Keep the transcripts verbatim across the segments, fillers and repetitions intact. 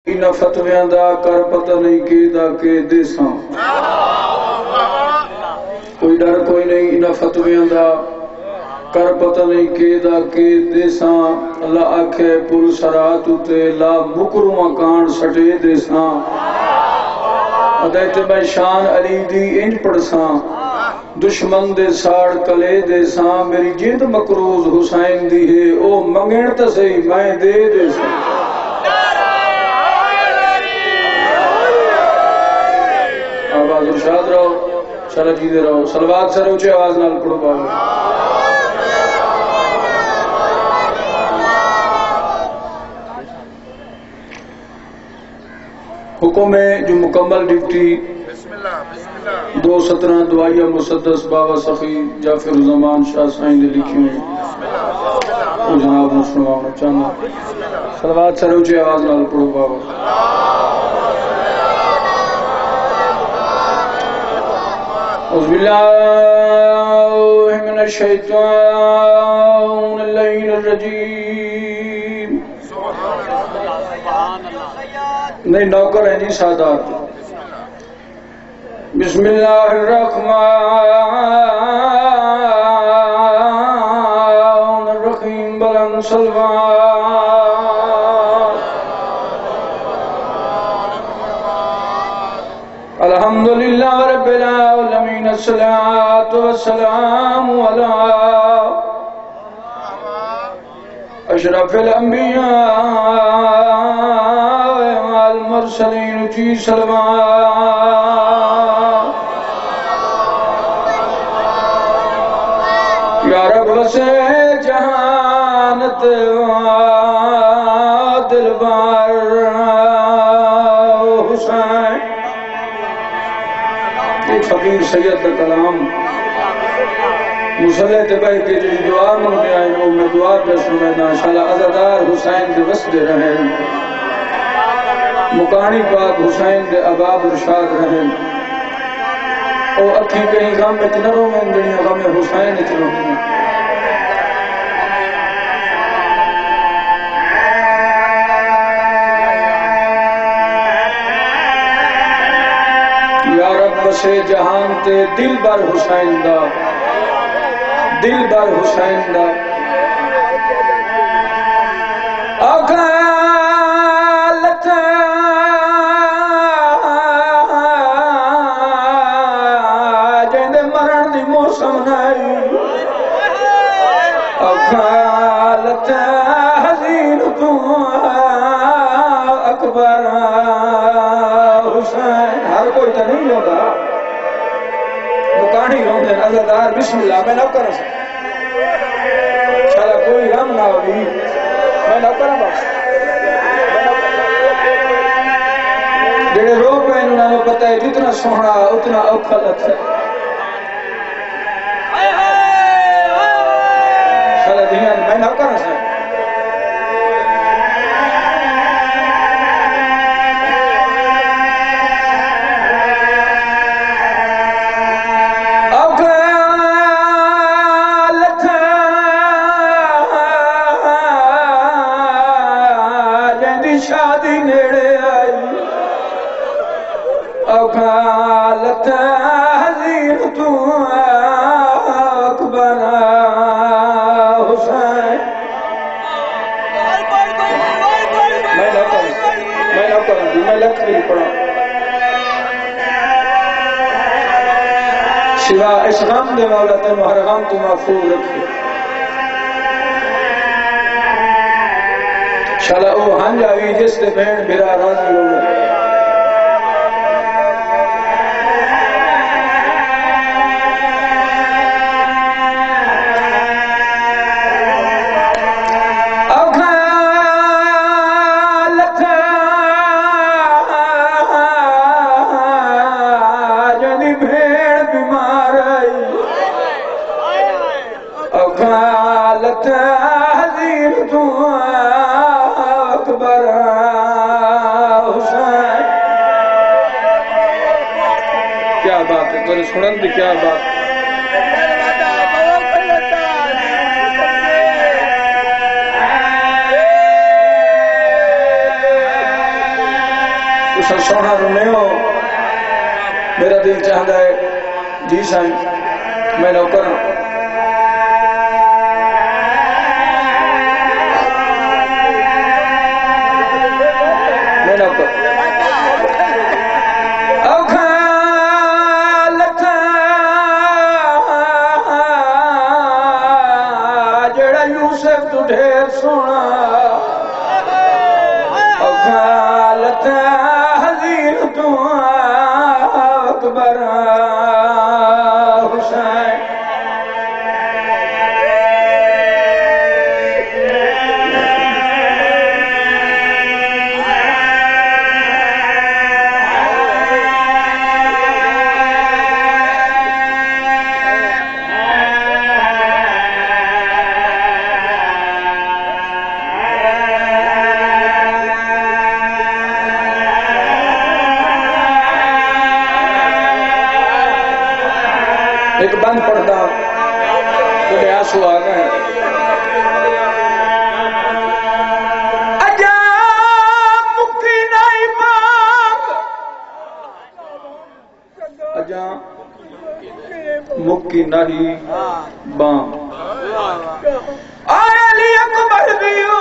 نہ فتویاں دا کر پتہ نہیں کی دا کے دیساں کوئی ڈر کوئی نہیں نہ فتویاں دا کر پتہ نہیں کی دا کے دیساں اللہ آکھے پل سرات تے لا مکرمہ کان سٹے دیساں ادیت میں شان علی دی انج پڑساں دشمن دے ساڑ کلے دیساں میری جند مکروز حسین دی ہے او منگن تسے میں دے دیساں آواز ارشاد رہو چلو جیدے رہو صلوات سر اونچے آواز نال پڑھو پاؤ حکم ہے جو مکمل ڈپٹی دو سترہ دعائیہ مسدس بابا سخی جعفر زمان شاہ سائیں نے لکھی ہوئی وہ جناب مسلمان چاہنا صلوات سر اونچے آواز نال پڑھو بابا اعوذ باللہ من الشیطان اللعین الرجیم نہیں نوکر ہیں جی سادات بسم اللہ الرحمن الرحیم بلند سلوان الحمدللہ رب العالمین الصلاة والسلام علی اشرف الانبیاء والمرسلین کی سلوان یا رب سے جہانت دلبر حسین ایک فقیر سید کا کلام مسلح تباہ کے جو دعا منگنے آئے وہ میں دعا پہ سننا انشاءاللہ عزادار حسین دے وسط رہے مکانی پاک حسین دے عباب ارشاد رہے او اکھیں کہیں غم میں تنروں میں اندنیا غم حسین اتنوں میں یا رب سے جہان تے دل بر حسین دا دل بر حسین دا آگا لتا جہاں دے مرن دی موسم نائی آگا لتا حزین تو اکبر حسین ہر کوئی تو نہیں ہوگا مکانی ہوندے عزادار بسم اللہ میں نہ کرا سکتا شاید کوئی غم نہ ہوگی میں نہ کرا بس جڑے رو پہ انہوں نے پتہ ہے جتنا سونا اتنا اوکھلت ہے شاید دھیان میں نہ کرا سکتا سوا اس غم دے مولا تینو ہر غم تو محفوظ رکھے شالا او ہن جاوی جس دے بین بھرا راضی ہو گئے سنن دی کیا بات تسا سونا رونے ہو میرا دل چاہتا ہے جی سائیں میں نوکر ہوں میں نوکر یوسف تو ڈھیر سونا اکھالت حضیر تو اکبر حسین ایک بند پڑھتا تو لے آنسو آ گئے اجا مکی نہیں بام اجا مکی نہیں بام آئے علی اکبر دیو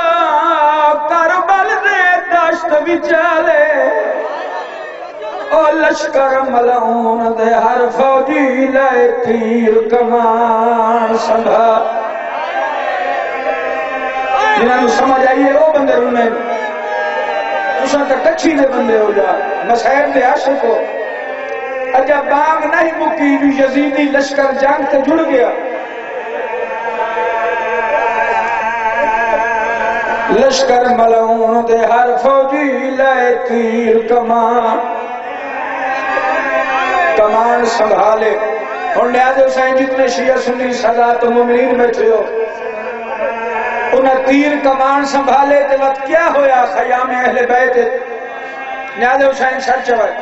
کربل دے داشت بچالے او لشکر ملعون دے ہر فوجی لائے تیر کمان سنبھا جنہاں سمجھ آئیے او بندے رونے اساں تک کچھی دے بندے ہو جا مسائر دے عاشق ہو اجا بانگ نہیں مکی جو یزیدی لشکر جنگ تے جڑ گیا لشکر ملعون دے ہر فوجی لائے تیر کمان کمان سنبھالے اور نیاز حسین جتنے شیعہ سنی سادات مومنین بیٹھے ہو انہیں تیر کمان سنبھالے تے وقت کیا ہویا خیام اہل بیت نیاز حسین سر چوائے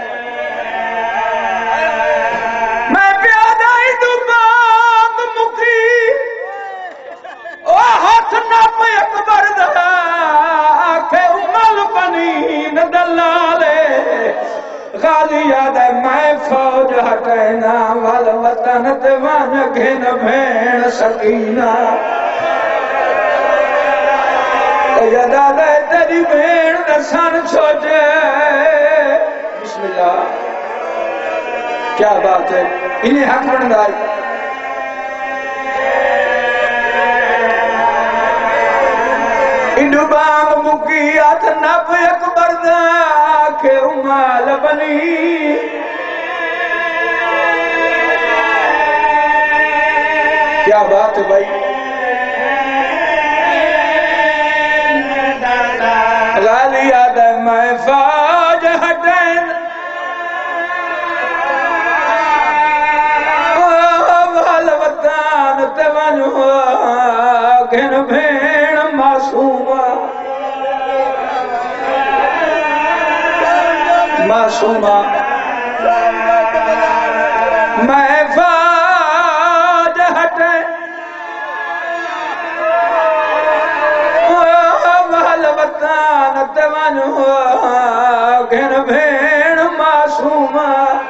میں پیادہ ہی دو باب مکی او ہاتھ ناپ اکبر دا کہ امال بنی ندلالے غالی یاد ہے میں فوج ہٹینا وال وطن دیوان گھن بھین سکینہ یاد ہے تیری بھین درسان چھوٹے بسم اللہ کیا بات ہے انہیں حق بندائی انہوں بانگ مکی آت نب اکبر دا کہ امال بنی کیا بات ہے بھائی غالی یاد ہے میں فوج ہٹین وال وطان تیوانو گھن بھین معصومہ معصومہ میں فوج ہٹے وال وطان تیوانو گھن بھین معصومہ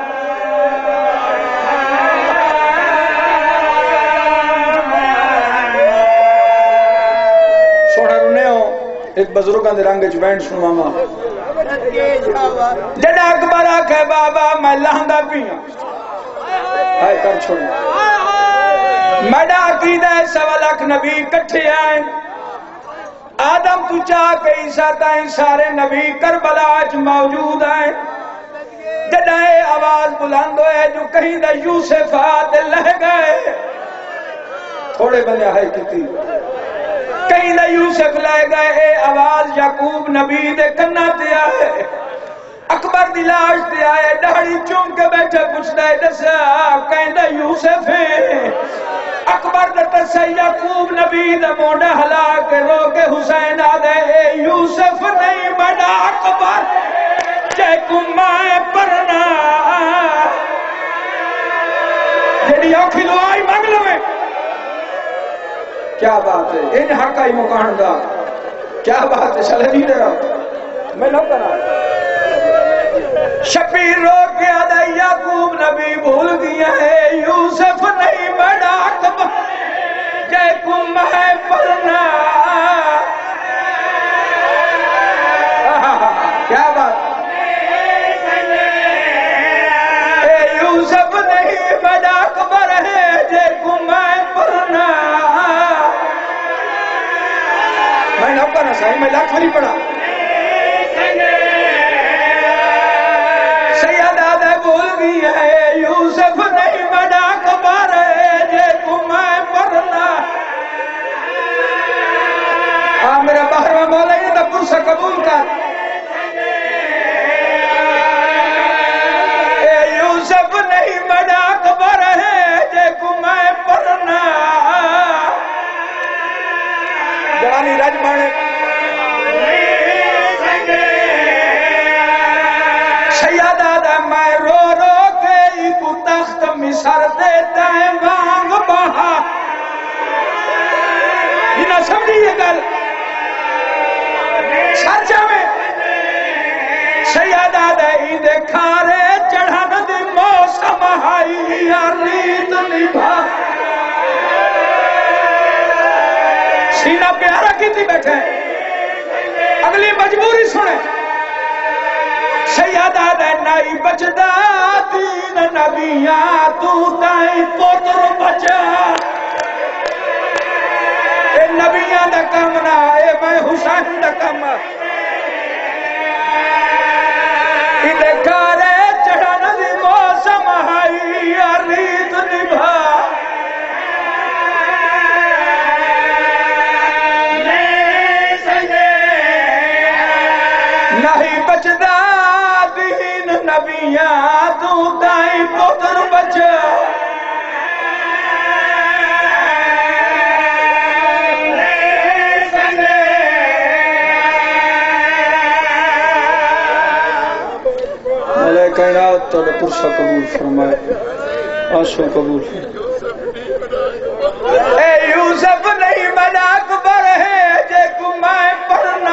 سونا رونے ہو ایک بزرگاں دے رنگ جبینڈ سنوا ماں جڑا اکبر آکھے بابا میں لہنگا پیاں ہائے کر چھوڑی میڈا عقیدہ سوا لاکھ نبی کٹھے آئیں آدم تو چاہ کے عیسیٰ تائیں سارے نبی کربلا آج موجود آئیں جڑا اے آواز بلند ہوئے جو کہیں دا یوسف آتے لہ گئے تھوڑے بندے ہائے کتی کہیں دا یوسف لائے گئے اے آواز یعقوب نبی دے کنہ تے آئے اکبر دلاش تے آئے ڈاڑی چون کے بیٹھے پوچھ دائے دسا کہیں دا یوسف ہے اکبر دتا سے یعقوب نبی دا موڑا ہلا کے رو کے حسین آدھے اے یوسف نہیں بڑا اکبر جے کمائے پرنا جیڑی اوکھی دعائی مانگ لو میں کیا بات ہے ان حقائی مکان دا کیا بات ہے شلے نہیں دے رہا میں نہ کرا شبیر رو کے آدھا یعقوب نبی بھول گیا ہے یوسف نہیں بڑا کب جے کم ہے پرنا کیا بات اے یوسف نہیں بڑا کبر ہے جے کم ہے پرنا میں نہ پڑھا صحیح میں لاکھ فری پڑھا بول گیا ہے یوسف نہیں بڑا کبر ہے جے تمہیں پڑھنا ہاں میرا باہر میں بولا یہ تو پرسہ قبول کر اے یوسف نہیں بڑا کبر ہے جے تمہیں پڑھنا جوانی رج بانے سیادہ میں رو رو کے ایک تخت مصر دیتا ہے وانگ بہا یہ نہ سمجھئے گل سچا میں سیادہ دہی دیکھارے چڑھن دی موسم ہائی ریت نبھا سینہ پیارا کی تھی بیٹھے اگلی مجبوری سنے سیادہ دے نائی بچدا دین نبیاں تو تائیں پوتر بچا اے نبیاں دا کم نہ اے میں حسین دا کم ادھے کارے چڑھن دی موسم ہائی ریت نبھا نہیں بچدا نبیاں تو دائیں پتر بچا ملائے کائنات تو پرسہ قبول فرمائے آنسو قبول فرمائے اے یوسف نہیں بنا اکبر ہے جے کو میں پڑھنا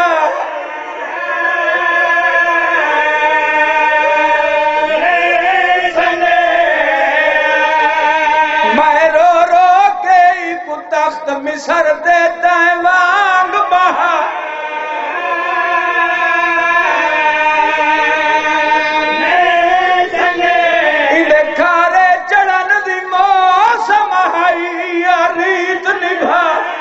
تخت مصر دیتا ہے وانگ بہا ادھے کھارے چڑھن دی موسم ہائی ریت نبھا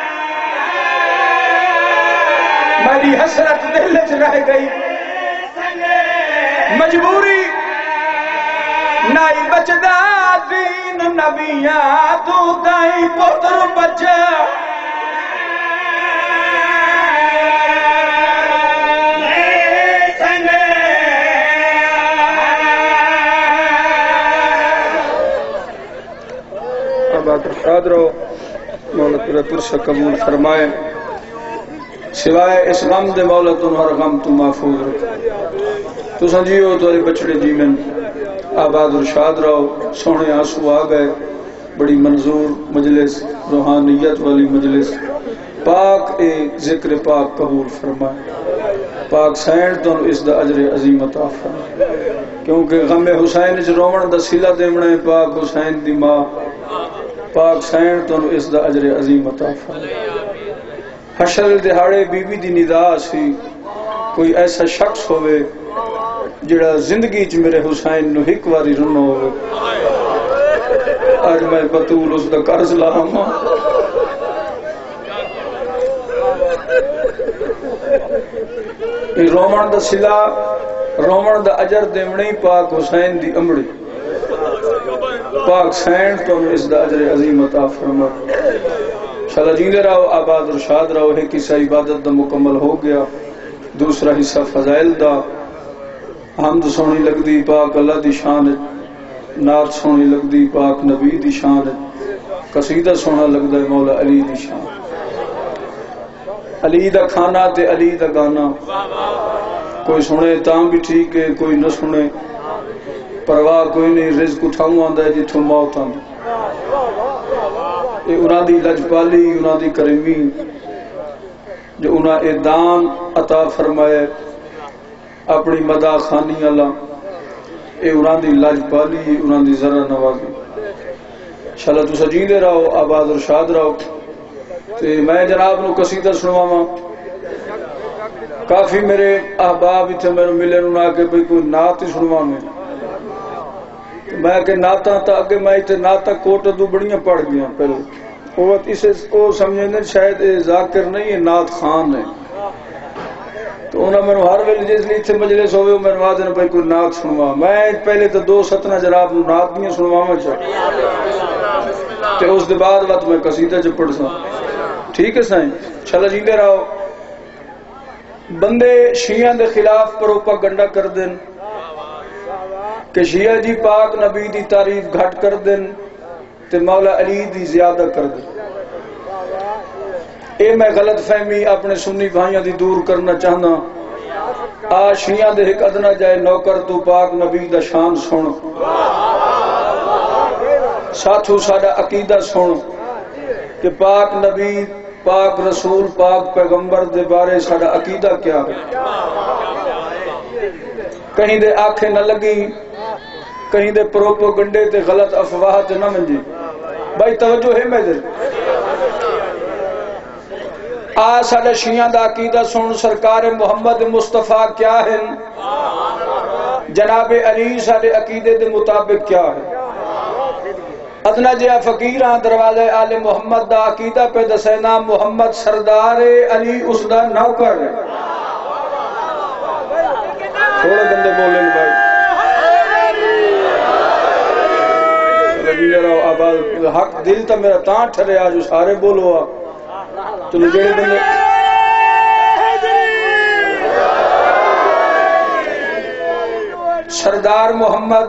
میری حسرت دل چ رہ گئی مجبوری نائی بچدا دین نبیاں تو دائیں پتر بچا اب آپ ارشاد رہو مولا پورا پرسہ قبول فرمائے سوائے اس غم دے مولا تم ہر غم تو محفوظ رکھ تو سنجیو تو بچڑے جیمن آباد ارشاد رہو سونے آنسو آ گئے بڑی منظور مجلس روحانیت والی مجلس پاک اے ذکر پاک قبول فرمائے پاک سین تو اس دا اجر عظیم عطا فرمائے کیونکہ غم حسین جو رومن دا سلہ دیمنے پاک حسین دی ماں پاک سین تو اس دا اجر عظیم عطا فرمائے حشر دہاڑے بی بی دی ندا سی کوئی ایسا شخص ہوئے جڑا زندگی چ میرے حسین نو ایک واری رنو ہوئے آج میں بطول اس دا قرض لاہما یہ رومن دا سلا رومن دا اجر دیمنی پاک حسین دی امڑی پاک سین تو اس دا اجر عظیم عطا فرما انشاءاللہ جیندے رہو آباد ارشاد رہو ایک حصہ عبادت دا مکمل ہو گیا دوسرا حصہ فضائل دا حمد سونی لگ دی پاک اللہ دی شان نعت سونی لگ دی پاک نبی دی شان قصیدہ سونا لگ دی مولا علی دی شان علی دا کھانا تے علی دا گانا کوئی سنے تاں بھی ٹھیک ہے کوئی نہ سنے پرواہ کوئی نہیں رزق اٹھاؤں آندہ ہے جتھوں موت آندہ اے انہاں دی لجپالی انہاں دی کریمی جو انہاں اے دان عطا فرمائے اپنی مدہ خانی اللہ اے انہاں دی لاج پالی انہاں دی ذرا نوازی انشاءاللہ تساں جیندے رہو آباد اور شاد رہو تے میں جناب نو قصیدہ سنواواں کافی میرے احباب اتنے میرے ملے انہوں نے کہ بھئی کوئی نعت ہی سنوا میں میں کہ نعتاں تا اگے میں اتنے نعتاں کوٹ دو بڑیاں پڑھ گیا پہلے وہ اسے کو سمجھنے شاید ذاکر نہیں ہے نعت خان ہے تو انہوں نے ہر ویلے جس لیے اتنے مجلس ہوئے میرے وعدے نے بھئی کوئی نعت سنوا میں پہلے تو دو ستنا جناب نعت نہیں سنوا میں چاہ تو اس دے بعد وقت میں قصیدہ چ پڑھ سا ٹھیک ہے سائیں چلا جیندے رہو بندے شیعہ دے خلاف پروپاگنڈا کر دیں کہ شیعہ جی پاک نبی دی تعریف گھٹ کر دیں تے مولا علی دی زیادہ کر دیں اے میں غلط فہمی اپنے سنی بھائیاں دی دور کرنا چاہنا آ شیعہ دے ایک ادنا جائے نوکر تو پاک نبی دا شان سن ساتھو ساڈا عقیدہ سن کہ پاک نبی پاک رسول پاک پیغمبر دے بارے ساڈا عقیدہ کیا ہے کہیں دے آنکھیں نہ لگی کہیں دے پروپیگنڈے تے غلط افواہ تے نہ منجی بھائی توجہ ہے میرے آ ساڈا شیعہ دا عقیدہ سن سرکار محمد مصطفیٰ کیا ہے جناب علی ساڈے عقیدے دے مطابق کیا ہے ادنا جہا فقیراں دروازے آل محمد دا عقیدہ پہ دسینا محمد سردار علی اس دا نوکر ہے تھوڑے بندے بولیں بھائی آباد حق دل تا میرا تاں ٹھرے آج سارے بولو آ چلو جڑے بندے سردار محمد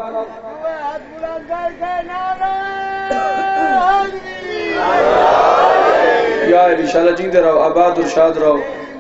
یا انشاءاللہ جیندے رہو آباد اور شاد رہو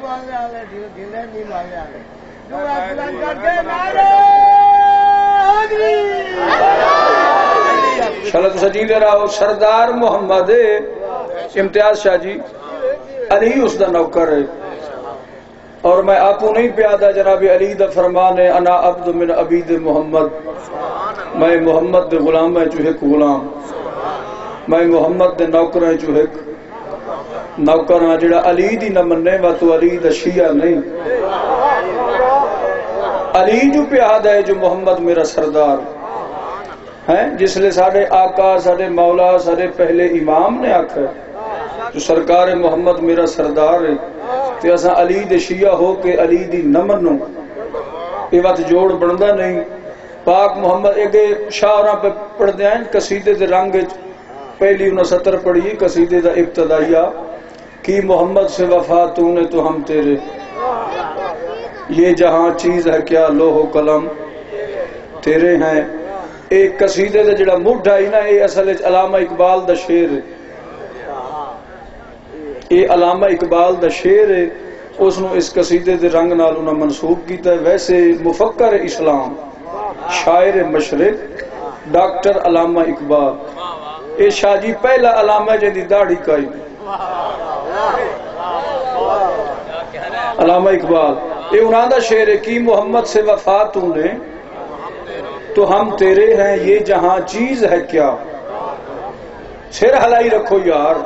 انشاءاللہ تو جیندے رہو سردار محمد امتیاز شاہ جی علی اس دا نوکر ہے اور میں آپو نہیں پیادا جناب علی دا فرمان ہے انا عبد من عبید محمد میں محمد دے غلام ہے جو ایک غلام میں محمد دے نوکر ہے جو ایک نوکر ہاں جڑا علی دی نہ مننے وا تو علی دا شیعہ نہیں علی جو پیاد ہے جو محمد میرا سردار ہے جس لئے ساڑھے آقا ساڑھے مولا ساڑھے پہلے امام نے آکھا ہے جو سرکار محمد میرا سردار ہے تو ایسا علی دے شیعہ ہو کہ علی دی نہ منو یہ بات جوڑ بندہ نہیں پاک محمد ایک شاعرہ پہ پڑھ دیں قصیدے دے رنگ پہلی انہوں ستر پڑھی قصیدے دا ابتدائیہ کی محمد سے وفا تو نے تو ہم تیرے یہ جہاں چیز ہے کیا لوح و قلم تیرے ہیں ایک قصیدے دا جڑا مڈ آئی نا یہ اصل علامہ اقبال دا شعر ہے یہ علامہ اقبال دا شعر ہے اس نے اس قصیدے دے رنگ نال انہوں منسوب کیتا ہے ویسے مفکر اسلام شاعر مشرق ڈاکٹر علامہ اقبال اے شاہ جی پہلا علامہ جدی داڑھی کائی علامہ اقبال اے انہاں دا شعر ہے کی محمد سے وفا تو نے تو ہم تیرے ہیں یہ جہاں چیز ہے کیا سر ہلائی رکھو یار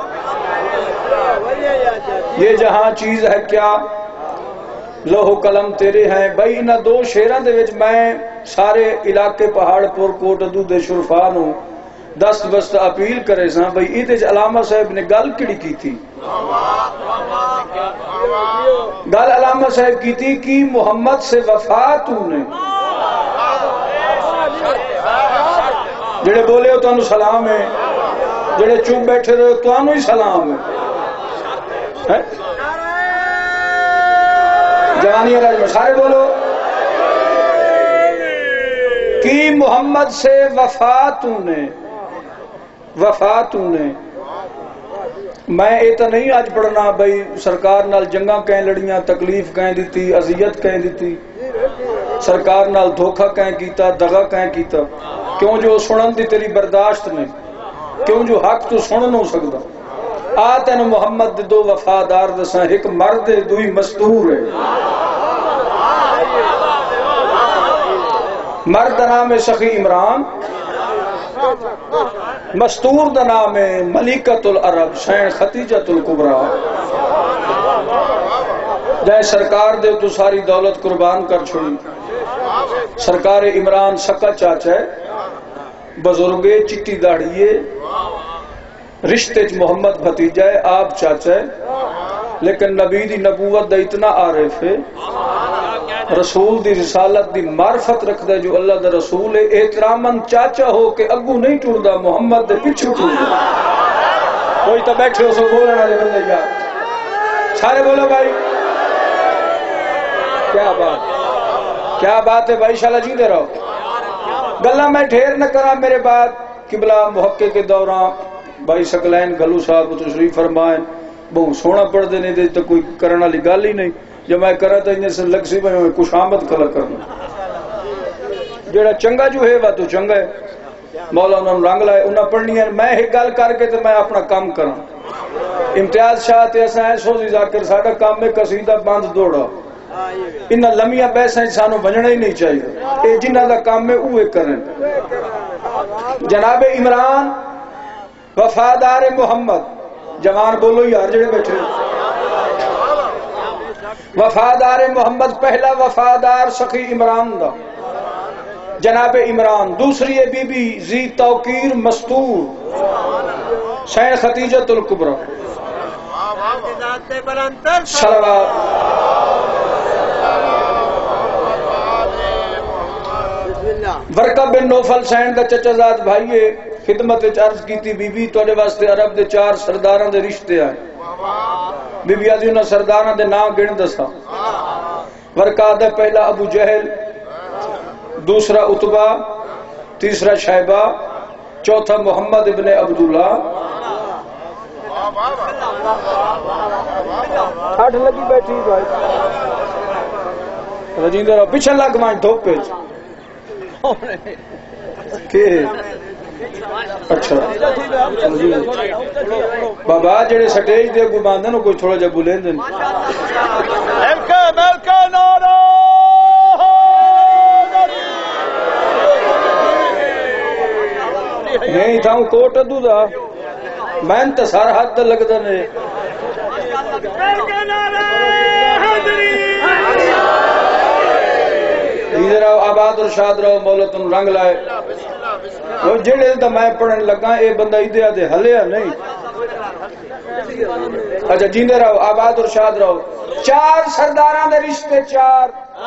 یہ جہاں چیز ہے کیا لوح و قلم تیرے ہیں بھائی نہ دو شیران دے وچ میں سارے علاقے پہاڑ پور کوٹ ادو دے شرفان ہوں دست بست اپیل کرے ساں بھائی ایدے علامہ صاحب نے گل کڑی کی تھی گل علامہ صاحب کی تھی کہ محمد سے وفا تو نے جڑے بولے ہو تو انہوں سلام ہے جڑے چوب بیٹھے رہے تو انہوں ہی سلام ہے جوانی راج میں سارے بولو کی محمد سے وفا تو نے وفا تو نے میں ایتا نہیں آج پڑھنا بھئی سرکار نال جنگاں کہیں لڑیاں تکلیف کہیں دیتی عذیت کہیں دیتی سرکار نال دھوکہ کہیں کیتا دغا کہیں کیتا کیوں جو سنن دی تیری برداشت نے کیوں جو حق تو سنن ہو سکتا آتن محمد دو وفادار دساں ایک مرد دوئی مستور ہے مرد دا نام ہے سخی عمران، مستور دا نام ہے ملکۃ العرب سین ختیجۃ الکبریٰ، جائے سرکار دے تو ساری دولت قربان کر چھوڑی۔ سرکار عمران سکا چاچا ہے، بزرگے چٹی داڑھیے، رشتے چ محمد بھتیجا ہے، آپ چاچا ہے، لیکن نبی دی نبوت دا اتنا عارف ہے، رسول دی رسالت دی معرفت رکھدا جو اللہ دا رسول ہے، احتراماً چاچا ہو کے اگو نہیں ٹردا، محمد دے پیچھے ٹردا۔ کوئی تو بیٹھے ہو سو بولنے والے بندے یار، سارے بولو بھائی، کیا بات کیا بات ہے بھائی، انشاءاللہ جیتے رہو۔ گلا میں ڈھیر نہ کرا، میرے بعد قبلہ محقق کے دوران بھائی سکلین گلو صاحب تشریف فرمائیں، بہت سونا پڑھ دینے دے تو کوئی کرنا لی گال ہی نہیں، جب میں کرا تو انہیں سے لگ سی میں کچھ آمد کلا کرنا، جیڑا چنگا جو ہے وہ تو چنگا ہے، مولا انہوں نے رنگ لائے انہوں پڑھنی ہے، میں ایک گل کر کے تو میں اپنا کام کرا۔ امتیاز شاہ تے ایسا ہے سو ذاکر ساڑھا کام میں قصیدہ باندھ دوڑا، انہا لمیہ پیسہ انسانوں بننا ہی نہیں چاہیے، اے جنہ دا کام میں اوے کریں۔ جناب عمران وفادار محمد، جوان بولو یار جڑے بیٹھے، وفادار محمد پہلا وفادار سخی عمران دا جناب عمران، دوسری بی بی ذی توقیر مستور سین ختیجۃ الکبریٰ، صلوات ورقہ بن نوفل سین دا چچا زاد بھائیے، خدمت عرض کی تھی بی بی توڑے واسطے عرب دے چار سرداران دے رشتے آئے، بی بی آدھی انہاں سرداران دے نام گن دسا، ورقہ دے پہلا ابو جہل، دوسرا عتبہ، تیسرا شیبہ، چوتھا محمد ابن عبداللہ۔ ہاتھ لگی بیٹھی بھائی رجیندر رہو پیچھے لگ مائیں دھوپ پیچ کہ اچھا بابا جڑے سٹیج دے کوئی باندھے نو کوئی تھوڑا جا بولین دیں ملکہ ملکہ نارا نہیں تھا ہوں کوٹ ادو دا میں انتصار حد لگ دا نے ادھر آؤ آباد اور شاد رہو مولا تم رنگ لائے وہ جڑے دا میں پڑھنے لگا اے بندہ ادھے آدھے ہلیا نہیں اچھا جیندے رہو آباد اور شاد رہو۔ چار سرداران دے رشتے چار،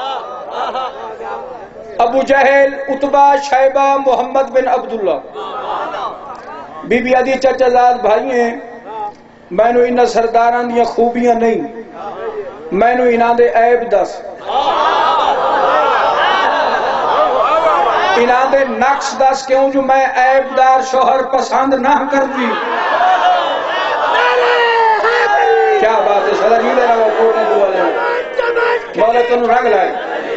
Abu Jahl, Utbah, Shaybah, Muhammad bin Abdullah. بی بی آدھی چچا زاد بھائی ہیں، میں نو انہا سرداران دیا خوبیاں نہیں، میں نو انہا دے عیب دس، انہا دے نقص دس کیوں جو میں عیب دار شوہر پسند نہ کر دی۔ کیا بات ہے صلی اللہ علیہ وسلم مولا تنو رنگ لائے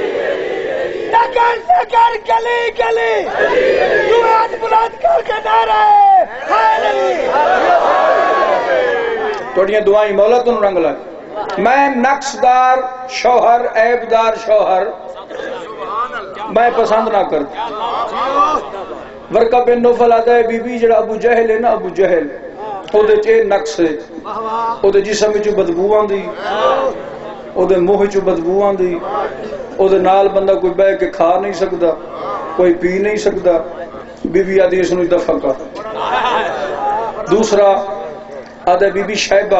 نگر سکر گلی گلی تو آج بلند کر کے نعرہ ہے توڑیاں دعائیں مولا تنو رنگ لائے میں نقص دار شوہر عیب دار شوہر میں پسند نہ کرتا۔ ورقہ بن نوفل آتا ہے بی بی جڑا ابو جہل ہے نا ابو جہل او دے چے نقص ہے او دے جسم وچوں بدبو آندی او دے منہ وچوں بدبو آندی او دے نال بندہ کوئی بہ کے کھا نہیں سکدا کوئی پی نہیں سکدا بی بی آدھی اس نو دفع کر۔ دوسرا آدھا بی بی شیبہ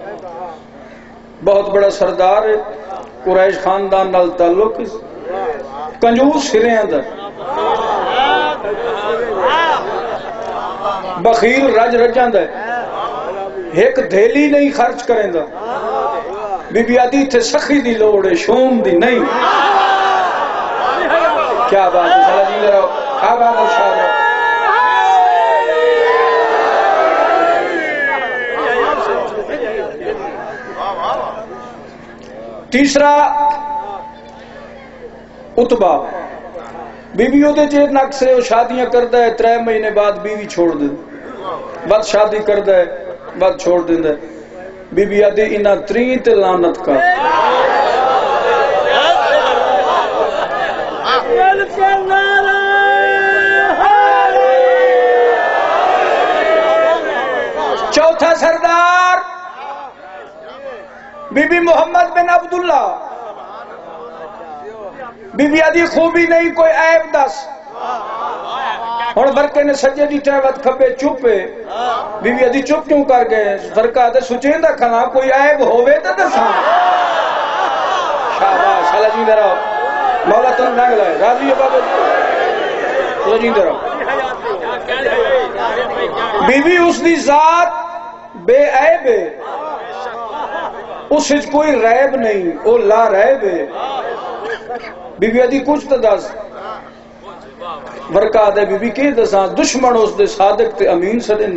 بہت بڑا سردار ہے قریش خاندان نال تعلق کنجوس سرے اندر بخیل رج رجاں ہے ایک دھیلی نہیں خرچ کریں دا بی بی آدھی تھے سخی دی لوڑے شوم دی نہیں۔ کیا بات ہے صلی اللہ علیہ وسلم آباد اور شاد ہے۔ تیسرا عتبہ بی بی ہوتے چیز نقص سے وہ شادیاں کردہ ہے ترہ مہینے بعد بیوی چھوڑ دیں بعد شادی کردہ ہے بعد چھوڑ دیں دے بی بی آدھی انہا ترین تے لانت کا ملکہ بی بی محمد بن عبداللہ بی بی آدھی خوبی نہیں کوئی عیب دس ہن برکے نے سجے دی ٹیوت کھبے چپے بی بی آدھی چپ کیوں کر گئے برکا دے سچیندہ کھنا کوئی عیب ہوئے تے دساں شاباش اللہ جی درا مولا تن ننگ لائے راضی ہے بابا اللہ جی درا بی بی اس دی ذات بے عیب ہے اس وچ کوئی ریب نہیں او لا ریب ہے بی بی آدھی کچھ تو دس برکا دے بی بی کی دساں دشمن اس دے صادق تے امین سدن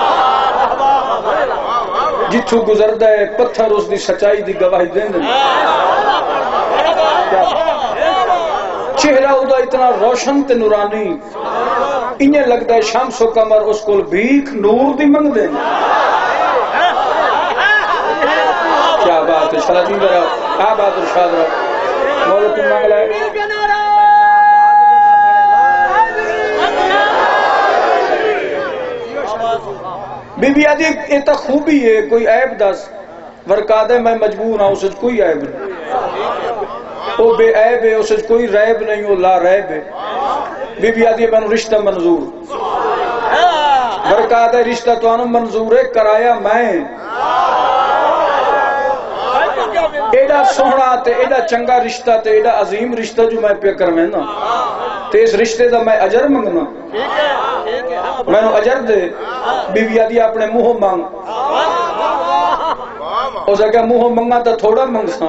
جتھو گزردا ہے پتھر اس دی سچائی دی گواہی دین چہرہ ادا اتنا روشن تے نورانی انہیں لگتا ہے شمس و قمر اس کو بھیک نور دی منگ دیں کیا بات ہے شاہ جی میرا کیا بات ارشاد رہا مولا تم مانگ لائے بی بی آدھی ایتا خوبی ہے کوئی عیب دس ورکادے میں مجبور ہوں اسے کوئی عیب نہیں او بے عیب ہے اسے کوئی ریب نہیں وہ لا ریب ہے بی بی آدھی میں رشتہ منظور ورکادے رشتہ تو آنو منظور ہے کرایا میں ایڈا سونا تے ایڈا چنگا رشتہ تے ایڈا عظیم رشتہ جو میں پہ کرمیں نا تے اس رشتے دا میں اجر منگنا میں نو اجر دے بی بی آدھی اپنے موہ مانگ او سکے موہ منگا تا تھوڑا منگ سا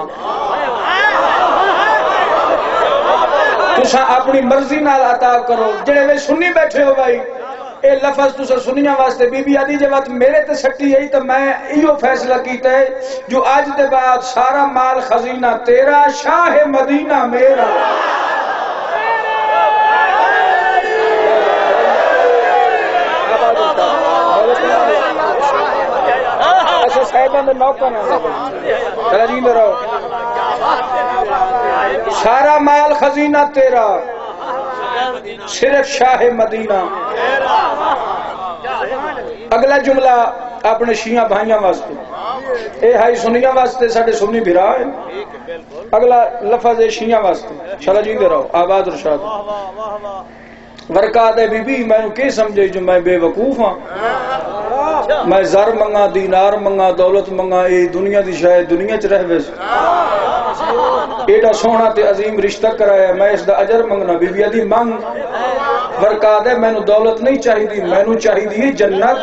تسا اپنی مرضی نال عطا کرو جڑے وے سنی بیٹھے ہو بھائی اے لفظ تسا سنیاں واسطے بی بی آدھی جب میرے تے سٹی یہی تو میں ایو فیصلہ کیتا ہے جو آج دے بعد سارا مال خزینہ تیرا شاہ مدینہ میرا ایسے صاحبہ میں نوکر نہ چلا جی رہو سارا مال خزینہ تیرا صرف شاہ مدینہ اگلا جملہ اپنے شیعہ بھائیاں واسطے اے ہائی سنیاں واسطے ساڑھے سنی بھرا ہے اگلا لفظ ہے شیعہ واسطے چلا جی رہو آباد رشاد ورکا دے بی بی میں نے کی سمجھے جو میں بے وقوف ہاں میں زر منگا دینار منگا دولت منگا اے دنیا دی شاید دنیا چ رہ ویس ایڈا سونا تے عظیم رشتہ کرایا میں اس دا اجر منگنا بی بی آدھی منگ ورکا دے میں نے دولت نہیں چاہی دی میں نے چاہی دی جنت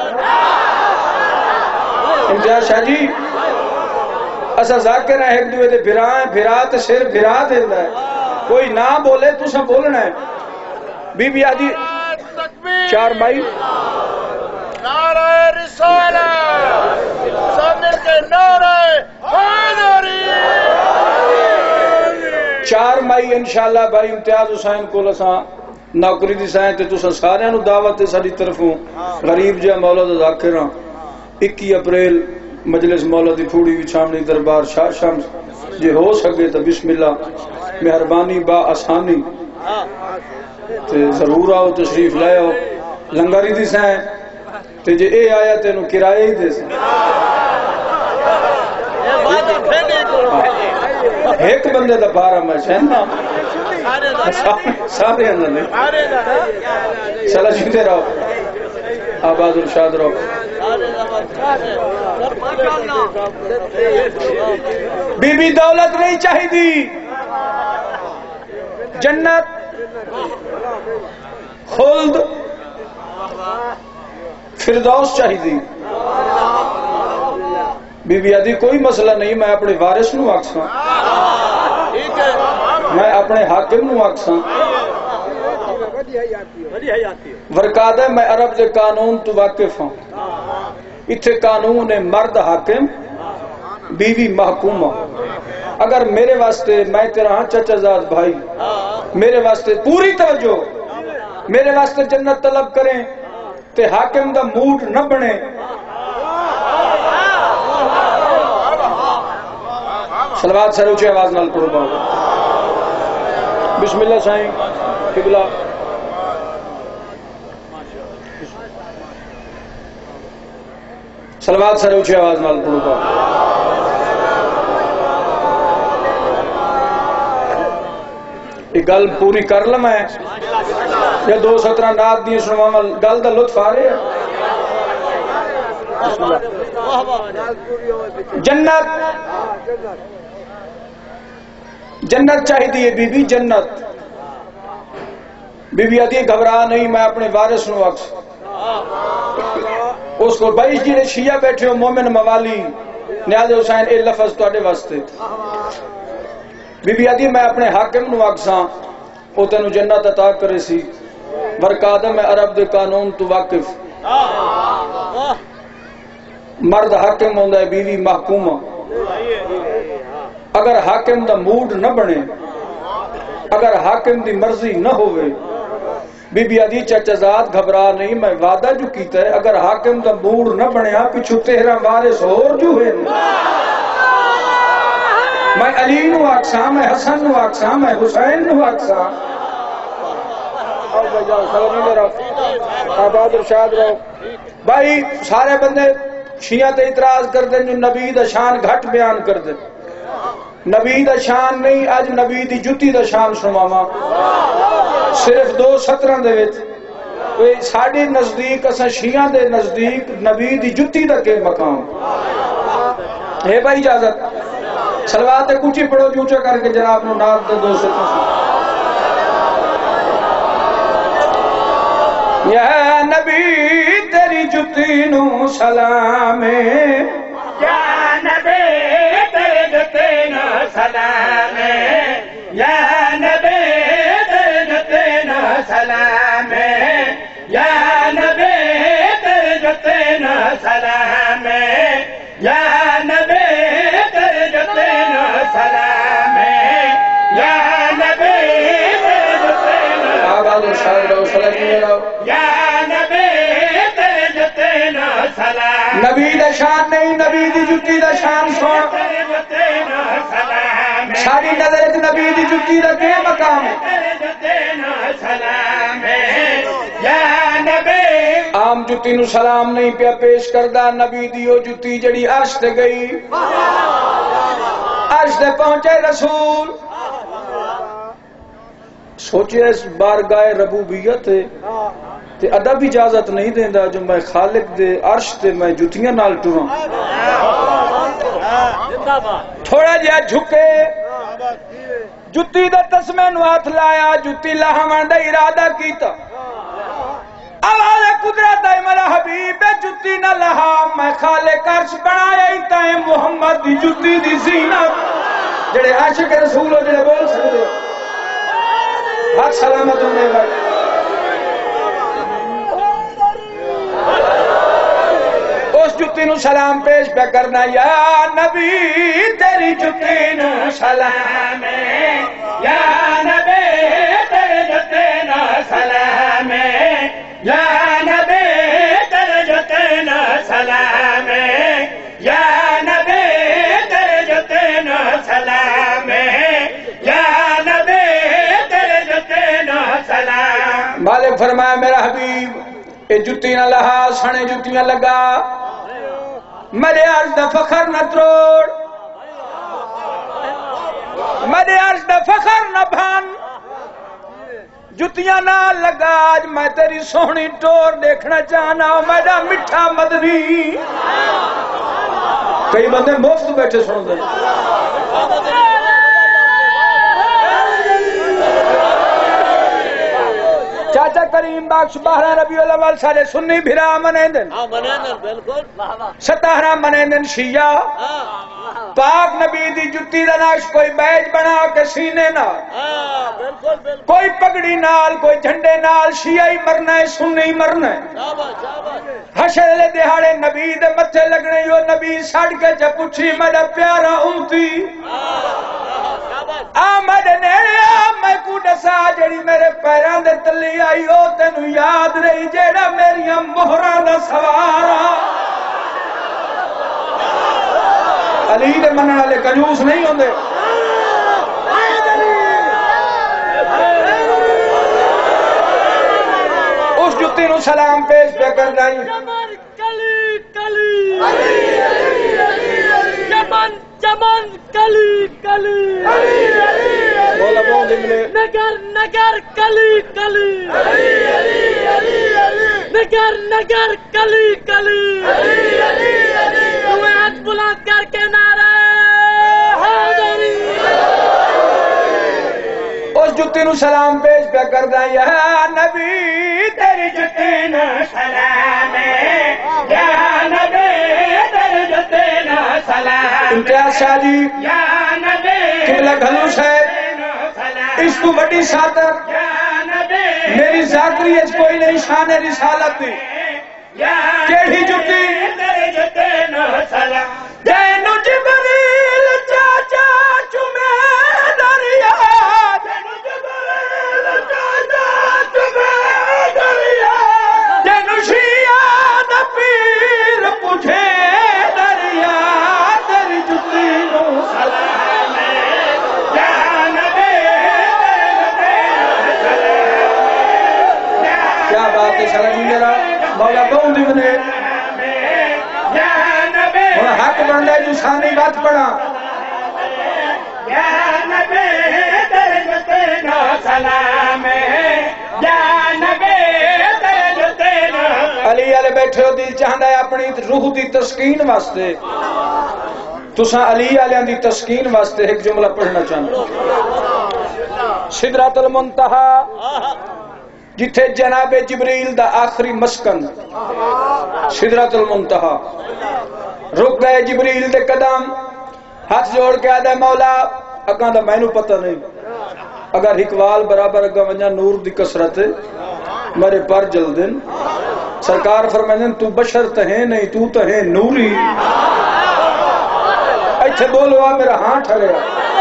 امتیاز شاہ جی اسا ذاکر ہے ایک دوے دے بھرا ہیں بھرا تے سر بھرا دیندہ ہے کوئی نہ بولے تو سا بولنا ہے بی بی آدھی چار مائی نعرہ رسالہ سامر کے نعرہ حیدری چار مائی انشاءاللہ بھائی امتیاز حسین کو لساں نوکری دی سائن تے تساں سارے نو دعوت تے ساری طرفوں غریب جا مولا دا ذاکراں اکی اپریل مجلس مولا دی پھوڑی وچھامنی دربار شاہ شمس جے ہو سکے تو بسم اللہ مہربانی با آسانی تے ضرور آؤ تشریف لائے ہو لنگاری دی سائن تے جے اے آیا تے نو کرائے ہی دے سائن ایک بندے دا بارہ میں چہنہ سارے اندر نہیں چلا جیتے رہو آباد ارشاد رہو بی بی دولت نہیں چاہی دی جنت خلد فردوس چاہی دی بی بی آدھی کوئی مسئلہ نہیں میں اپنے وارث نو آکساں میں اپنے حاکم نو آکساں ورکادہ میں عرب دے قانون تو واقف ہوں اتھے قانون ہے مرد حاکم بیوی محکومہ اگر میرے واسطے میں تیرا ہاں چچا زاد بھائی میرے واسطے پوری توجہ میرے واسطے جنت طلب کریں تے حاکم دا موڈ نہ بنے صلوات سر اونچی آواز نال پڑھو بابا بسم اللہ سائیں قبلہ صلوات سر اونچی آواز نال پڑھو بابا یہ گل پوری کر لما ہے یا دو سترہ نات دی سنواں گل دا لطف آ رہا ہے؟ جنت جنت چاہیے بی بی جنت بی بی آدھی گھبرا نہیں میں اپنے وارث نو اکس اس کو بائیس جی شیعہ بیٹھے ہو مومن موالی نیاز حسین اے لفظ تو اڈے واسطے بی بی آدھی میں اپنے حاکم نو اکساں او تینو جنت عطا کرے سی برکادم عرب دے قانون تو واقف مرد حاکم ہوندا ہے بیوی محکومہ اگر حاکم دا موڈ نہ بنے اگر حاکم دی مرضی نہ ہوئے بی بی آدھی چچزاد گھبرا نہیں میں وعدہ جو کیتا ہے اگر حاکم دا موڈ نہ بنے ہاں پچھو تیرہ وارث اور جو ہے میں علی نو آکساں میں حسن نو آکساں میں حسین نو آکساں آباد ارشاد رہو بھائی سارے بندے شیعہ تے اعتراض کر دیں جو نبی دا شان گھٹ بیان کر دیں نبی دا شان نہیں اج نبی دی جتی دا شان سنواواں صرف دو سترہ دے وچ کوئی ساڈے نزدیک اساں شیعہ دے نزدیک نبی دی جتی دا کے مقام ہے بھائی اجازت صلوات کچھ ہی پڑھو جو کر کے جناب نو نات دے دو سترہ یا نبی تیری جتی نو سلام یا نبی تیری جتی نو سلام یا نبی تیری جتی نو سلام یا نبی تیری جتی نو سلام یا نبی تیری جتی نو سلام یا نبی تیری جتی نو آباد ارشاد رہو صلی یا نبی تیری جتی نو سلام نبی دا شان نہیں نبی دی جتی دا شان سن تیری جتی نو سلام ساری نظر وچ نبی دی جتی دا کے مقام ہے تیری جتی نو سلام یا نبی عام جتی نو سلام نہیں پیا پیش کردہ نبی دی او جتی جڑی عرش تے گئی عرش تے پہنچے رسول سوچے اس بارگاہ ربوبیت ہے تے ادب اجازت نہیں دیندا جو میں خالق دے عرش تے میں جتیاں نال ٹراں تھوڑا جہا جھکے جتی دے تسمے نو ہاتھ لایا جتی لاہوان دا ارادہ کیتا آواز قدرت ہے میرا حبیب جتی نہ لہا میں خالق عرش بنایا ہی تائیں محمد دی جتی دی زینت جڑے عاشق رسول ہو جڑے بول سکتے حق سلامت ہونے بھائی اس جتی نو سلام پیش پہ کرنا یا نبی تیری جتی نو سلام یا نبی تیری جتی نو سلام یا نبی تیری جتی نو سلام یا نبی تیری جتی نو سلام یا نبی تیری جتی نو سلام مالک فرمایا میرا حبیب اے جتی نہ لہا سنے جتیاں لگا میرے عرض دا فخر نہ تروڑ میرے عرض دا فخر نہ بھان جتیاں نہ لگا آج میں تیری سونی ٹور دیکھنا چاہنا میرا مٹھا مدنی کئی بندے مفت بیٹھے سن دے چاچا کریم بخش بارہ ربیع الاول سارے سنی بھرا منیندن ستارہ منیندن شیعہ پاک نبی دی جتی دا نقش کوئی بیج بنا کے سینے نہ کوئی پگڑی نال کوئی جھنڈے نال شیعہ مرنا ہے سنی مرنا ہے حشر لے دہاڑے نبی دے متھے لگنے یو نبی سڑ کے جب پوچھی میرا پیارا امتی آمد نیڑے میں کو دسا جڑی میرے پیران دے تلی آئی او تینو یاد رہی جیڑا میری مہران دا سوارا علی دے منن والے کنجوس نہیں ہوندے اس جتی نو سلام پیش پہ کرنا کلی کلی یمن یمن کلی کلی بولا بون دملے نگر نگر کلی کلی نگر نگر کلی کلی تمہیں ہاتھ بلند کر کے نعرہ حیدری اس جتی نو سلام پیش پہ کردہ یا نبی تیری جتی نو سلام یا نبی تیری جتی نو سلام امتیاز شاہ جی یا نبی قبلہ گھلوش ہے اس کو بڑی ساتر یا نبی میری ذاکری اچ کوئی نہیں شان رسالت دی یا کیڑی جتی تیری جتی نو سلام دینو جبریل چاچا چمے دریا تینو جبریل چاچا تمہیں دریا دینو شیعہ دا پیر پوچھے دریا تیری جتی نو سلام یا نبی کیا بات ہے شرح جی میرا مولا کون دیونے یا نبی اور حق بن ہے جو سانی بات پڑھا یا نبی تیرے جتے نو سلام یا نبی تیرے جتے نو علی علی بیٹھے ہو دل چاہندہ ہے اپنی روح دی تسکین واسطے تساں علی علیہ دی تسکین واسطے ایک جملہ پڑھنا چاہتا سدرۃ المنتہا جتھے جناب جبریل دا آخری مسکن سدرۃ المنتہا رک گئے جبریل دے قدم ہاتھ جوڑ کے آدھے مولا اگاں دا مینوں پتہ نہیں اگر حقوال برابر اگاں ونجا نور دی کسرت میرے پر جل دن سرکار فرمائیں تو بشر تہیں نہیں تو تہیں نوری ایتھے بولو آ میرا ہاں ٹھریا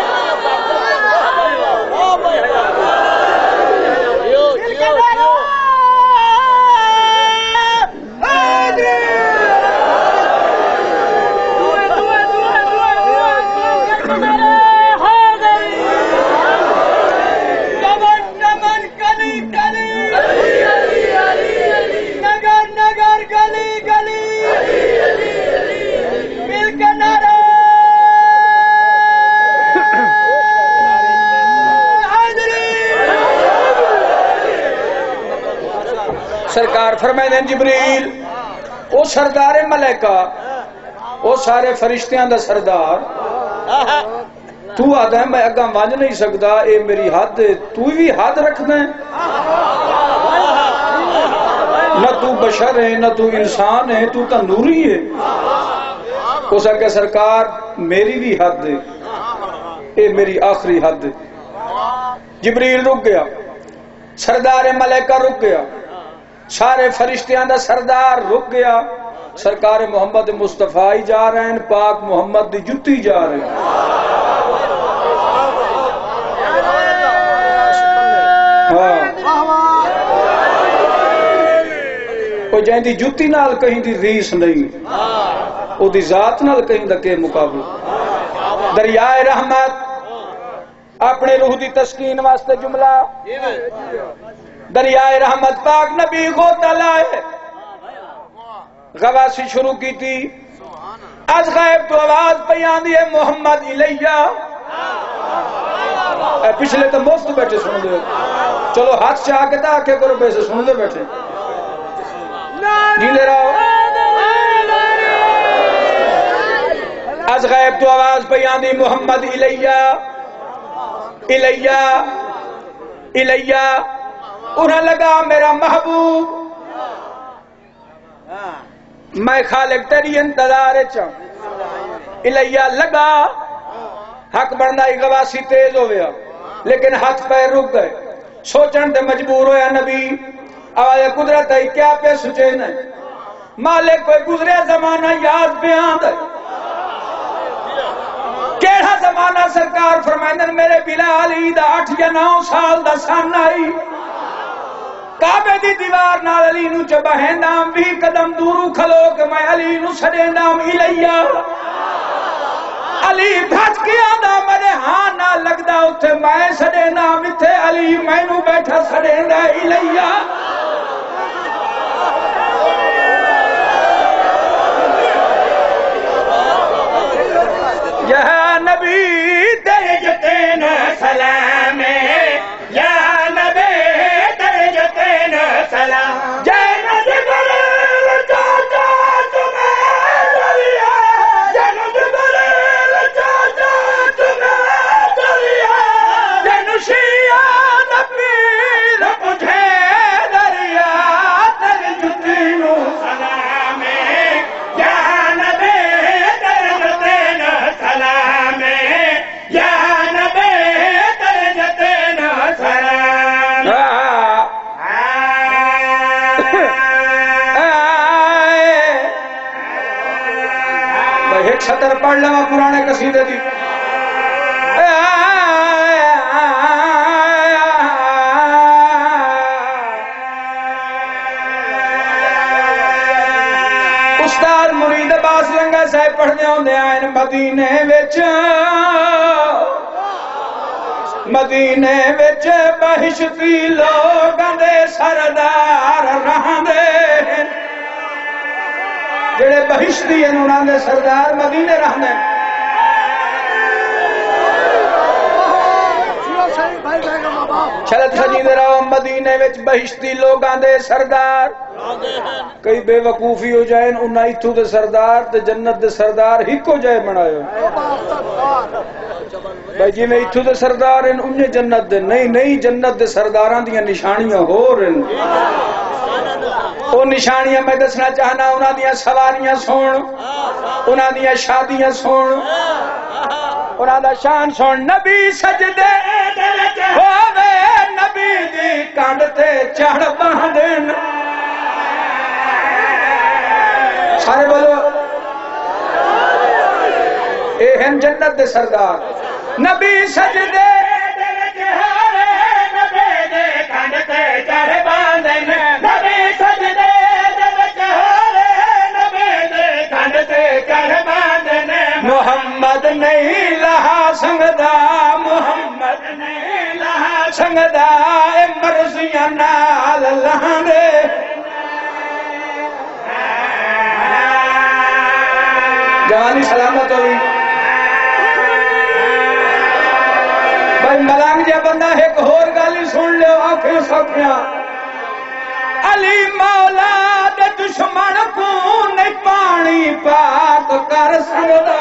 سرکار فرمائے جبریل او سردار ملائکہ او سارے فرشتیاں دا سردار تو آدھا ہے میں اگاں وانج نہیں سکتا اے میری حد تو بھی حد رکھنا ہے نہ تو بشر ہے نہ تو انسان ہے تو تا نوری ہے اس کہ سرکار میری بھی حد ہے اے میری آخری حد ہے جبریل رک گیا سردار ملائکہ رک گیا سارے فرشتیاں دا سردار رک گیا سرکار محمد مصطفیٰ جا رہے ہیں پاک محمد دی جتی جا رہے ہیں ہاں کوئی جائیں دی جتی نال کہیں دی ریس نہیں او دی ذات نال کہیں دا کے مقابل دریائے رحمت اپنے روح دی تسکین واسطے جملہ دریائے رحمت پاک نبی غوطہ لائے غواسی شروع کی تھی از غیب تو آواز پیان دیئے محمد الیہ اے پچھلے تو مفت بیٹھے سن دے چلو ہاتھ چاہ کے دا کے کرو بیسے سن دے بیٹھے نیلے رہو از غیب تو آواز پیان دی محمد الیہ الیہ الیہ انہیں لگا میرا محبوب میں خالق تیری انتظار چاہوں الیہ لگا حق بڑھنا ہی گواسی تیز ہو گیا لیکن ہاتھ پیر رک گئے سوچن دے مجبور ہویا نبی آواز قدرت ہے کیا پہ سچے نہیں مالک کوئی گزرے زمانہ یاد بیان دے کیڑا زمانہ سرکار فرمائندن میرے بلال دا آٹھ یا نو سال دا سن آئی کعبے دی دیوار نال علی نو چبہے نام بھی قدم دورو کھلو کہ میں علی نو سڑے نام الیہ علی بھج کیا دا میرے ہاں نہ لگدا اتھے میں سڑے نام اتھے علی میں نو بیٹھا سڑے دا الیہ یا نبی تیرے جتے نو سلام پڑھ لوا پرانے قصیدے دی استاد مرید عباس لنگا صاحب پڑھنے ہوندے آئے مدینے وچ مدینے وچ بہشتی لوگاں دے سردار رہندے جڑے بہشتی ہیں انہاں دے سردار مدینے رہندے چلت سجیندے رہو مدینے وچ بہشتی لوگاں دے سردار کئی بے وقوفی ہو جائیں انہاں ایتھوں دے سردار تے جنت دے سردار ہکو جائے بنائے بھائی جی میں ایتھوں دے سردار ہیں انہیں جنت دے نہیں نہیں جنت دے سرداراں دیاں نشانیاں ہو رہن وہ نشانیاں میں دسنا چاہنا انہاں دیاں سواریاں سون انہاں دیاں شادیاں سون انہاں دا شان سون نبی سجدے ہووے نبی دی کنڈ تے چڑھ باندھن سارے بولو اے ہیں جنت دے سردار نبی سجدے نبی دے کنڈ تے چڑھ باندھن نبی سجدے نبی دے کنڈ تے چڑھ باندھن محمد نہیں لہا سنگدا محمد نہیں لہا سنگدا اے مرضیاں نال لہندے جوانی سلامت ہوئی بھائی ملانگ جا بندہ ایک اور گالی سن لے آنکھیں سکھیاں علی مولا دے دشمن کو نہیں پانی پاک کر سکدا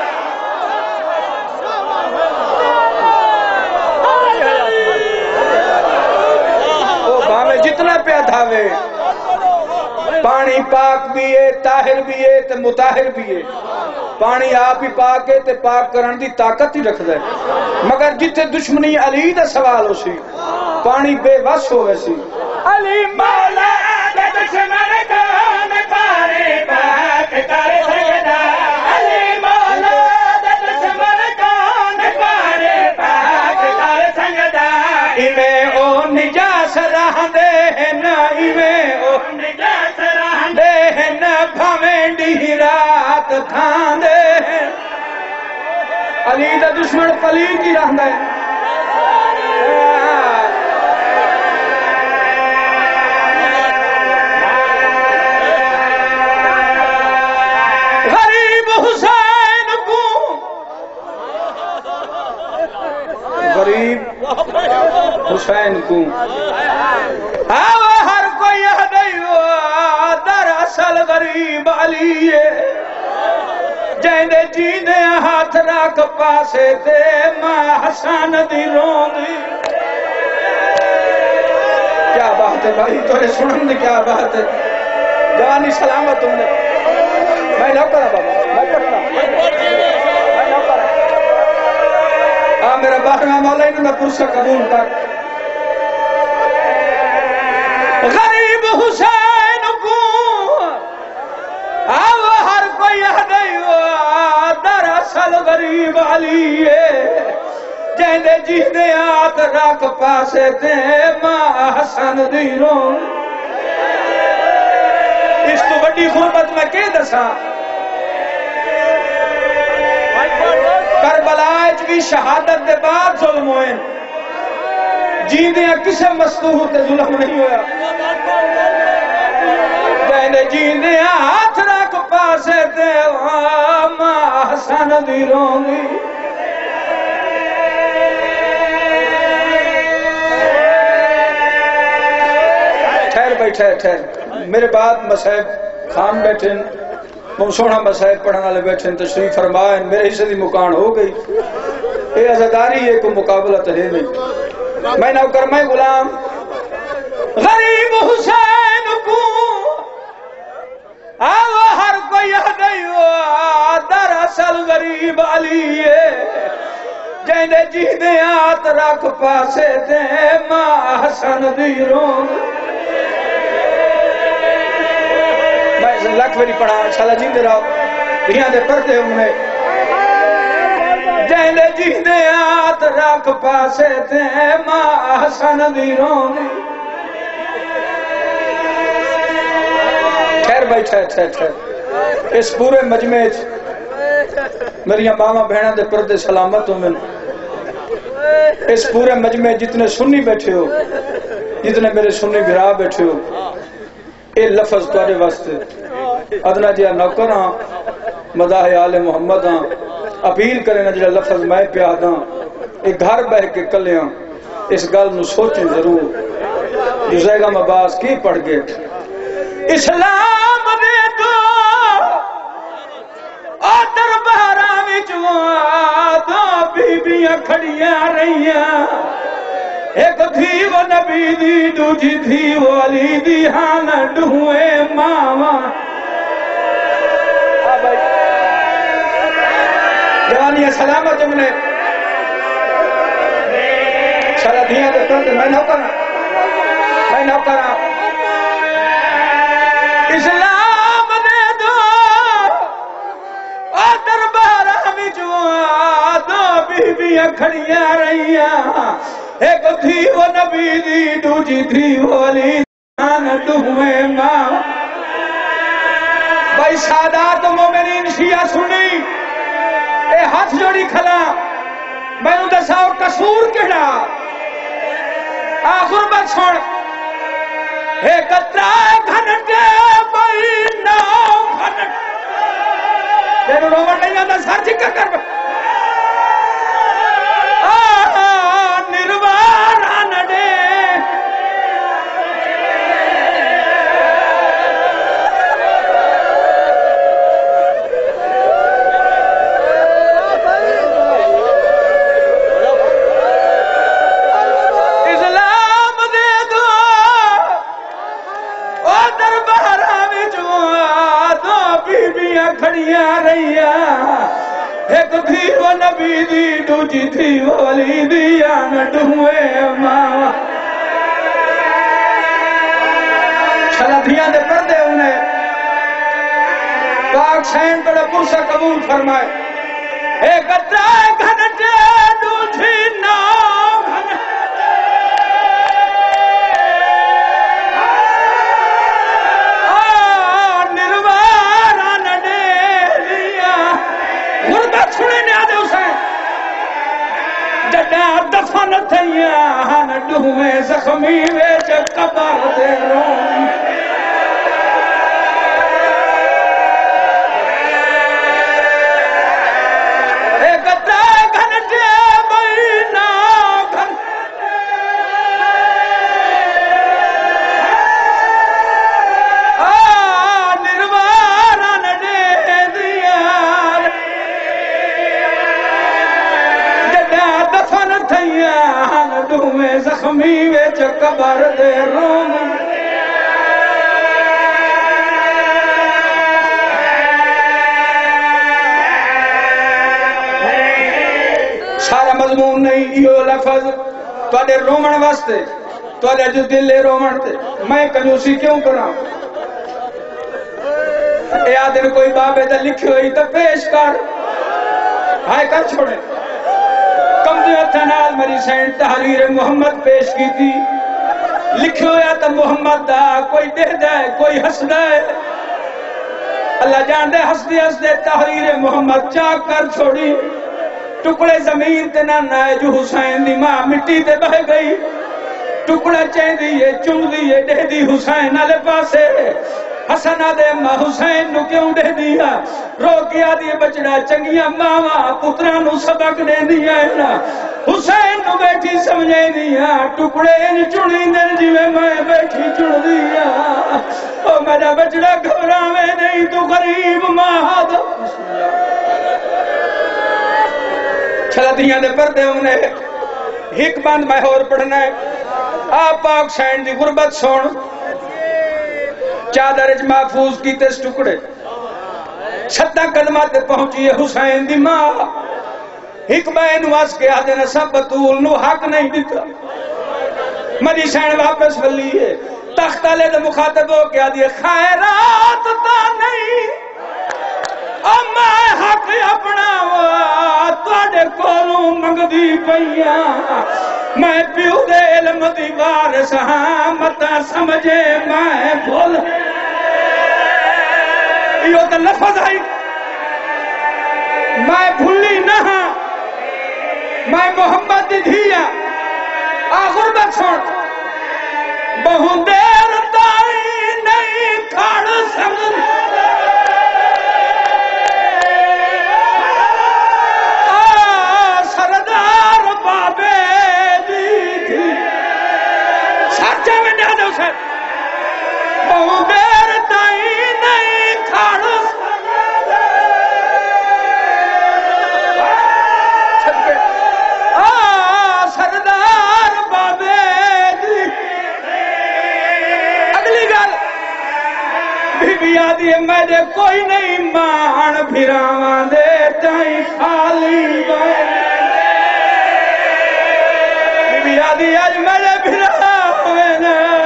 وہ بھاوے جتنا پہ دھاوے پانی پاک بھی ہے طاہر بھی ہے تے مطاہر بھی ہے پانی آپ ہی پاک ہے تے پاک کرن دی طاقت ہی رکھدا ہے مگر جتھے دشمنی علی دا سوال ہو سی پانی بے وس ہوئے سی علی مولا دے دشمن کو میں پانی پاک کر سکدا علی مولا دے دشمن کو میں پانی پاک کر سکدا ایویں او نجاس رہندے نا ایویں او نجاس رہندے نا بھاویں ڈی رات تھاندے علی دا دشمن پلید ہی رہندا ہے غریب حسین کو غریب حسین کو آو ہر کوئی ہدیو دراصل غریب علی ہے جیندے جیندے ہاتھ رکھ پاسے تے ماں حسن دی روندی کیا بات ہے بھائی تورے سنن دی کیا بات ہے جوانی سلامت تم نے میں نہ کرا بابا میں پڑھنا میں نہ کرا آ میرا بارہواں مولا انہوں نے پرسہ قبول کر غریب حسین کو آو ہر کوئی ہدیو دراصل غریب علی ہے جیندے جیندے آت رکھ پاسے تے ماں حسن دی رون اس تو بڑی غربت میں کہ دساں کربلا وچ بھی شہادت دے بعد ظلم ہوئے جیندے کسے مستوح تے ظلم نہیں ہویا جیندے جیندے ہاتھ رکھ پاسے تے ماں حسن دی رونگی ٹھہر بھائی ٹھہر ٹھہر میرے بعد مسائب خان بیٹھے سونا مسائب پڑھنے والے بیٹھے تشریف فرمائیں میرے حصے دی مکان ہو گئی یہ عزاداری ہے کوئی مقابلہ تو ہے نہیں میں نوکر میں غلام غریب حسین کو آو ہر کوئی ہدیو دراصل غریب علی ہے جیندے جیندے آت رکھ پاسے تے ماں حسن دی رون میں لکھ ویری پڑھا انشاءاللہ جیندے رہو دنیا دے پردے ہوں جہلے جیندے آت رکھ پاسے تے ماں حسن دی رونی خیر بھائی ٹھہر ٹھہر ٹھہر اس پورے مجمع میری ماما بہنوں دے پردے سلامت ہوں میں اس پورے مجمع جتنے سنی بیٹھے ہو جتنے میرے سنی بھرا بیٹھے ہو اے لفظ تواڈے واسطے ادنا جہا نوکر ہاں مداح آل محمد ہاں اپیل کرے نا جڑا لفظ میں پیا داں اے گھر بہ کے کلیاں اس گل نو سوچیں ضرور جزیگا مباس کی پڑھ گئے اسلام دے تو او درباراں وچ دو بیبیاں کھڑیاں رہیاں ایک تھی وہ نبی دی دوجی تھی وہ علی دی ہاں ڈوئے ماواں جوانی سلامت جملے سارا دیا دے پرد میں نہ کرا میں نہ کرا اسلام دے دو او دربارہ وچوں دو بیبیاں کھڑیاں رہیاں ایک تھی وہ نبی دی دوجی تھی وہ علی دان دوے ماں بھائی سادات مومنین شیعہ سنی اے ہاتھ جوڑی کھلا میں ان دساؤ قصور کہنا آخر بات سن ایک ترائے گھنٹے بھائی نو گھنٹے تیرے رومن نہیں آتا سار چکر کر نروارا نڈے اسلام دے دو او دربارہ وچوں دو بیبیاں کھڑیاں رہیاں ایک تھی وہ نبی دی دوجی تھی وہ علی دی آن ڈوئے ماں شلدھیاں دے پردے انہیں پاک سین بڑا پرسہ قبول فرمائے ایک ترائے گھنٹے دوجی نو دفن تھیاں ڈوئے زخمی ویچ قبر دے رون ایک ترائے گھنٹے بھائینا گھنٹے آہ نروارا نڈے دیا جڑا دفن تھیاں ڈوئے زخمی ویچ قبر دے رون سارا مضمون نہیں یہ لفظ تواڈے رومن واسطے تواڈے جو دل لے رومن تے میں کنجوسی کیوں کراں اے آدھے کوئی بابے تے لکھی ہوئی تو پیش کر ہائے کر چھوڑے کمزیت نال میری سین تحریر محمد پیش کی تھی لکھی ہویا تو محمد دا کوئی دے دے کوئی ہس دے اللہ جان دے ہس دے ہس دے تحریر محمد چاک کر چھوڑی ٹکڑے زمین تے نہ نائے جو حسین دی ماں مٹی تے بہ گئی ٹکڑا چین دیئے چم دیئے دے دی حسین علی پاسے حسن آدھے ماں حسین نو کیوں دے دیا رو کیا دیئے بچڑا چنگیاں ماما پتران نو سبق دے دیا حسین نو بیٹھی سمجھے دیا ٹکڑے ان چڑی دل جیوے میں بیٹھی چڑ دیا او میرا بچڑا گھبرا میں نہیں تو غریب ماں دو چھلا دیا دے پردے انہیں ہک بند میں اور پڑھنا ہے آپ پاک سین دی غربت سون چادرج محفوظ کی تیس ٹکڑے چھتا قدمات پہنچی حسین دی ماں ایک بین واس کے آدھے نصب بطول نو حق نہیں دیتا مری سین واپس ولی ہے تخت علی دے مخاطب ہو کے آدھے خیرات تا نہیں اما حق اپنا توڑے دے کولوں منگدی پئیاں میں پیو دے علم دی وارث ہاں متا سمجھے میں بھول یہ تو لفظ آئی میں بھولی نہ ہاں میں محمد دی دھیا آ غربت چھوڑ بہو دیر تائی نہیں کھڑ سکن آ سردار بابے دی تھی سچا میں نہ دو سر بہو دیر تائی نہیں کھڑ سردار بابے دی اگلی گل بی بی آدھی ہے میرے کوئی نہیں مان بھراواں دے تائیں خالی بین بی بی آدھی آج میرے بھراواں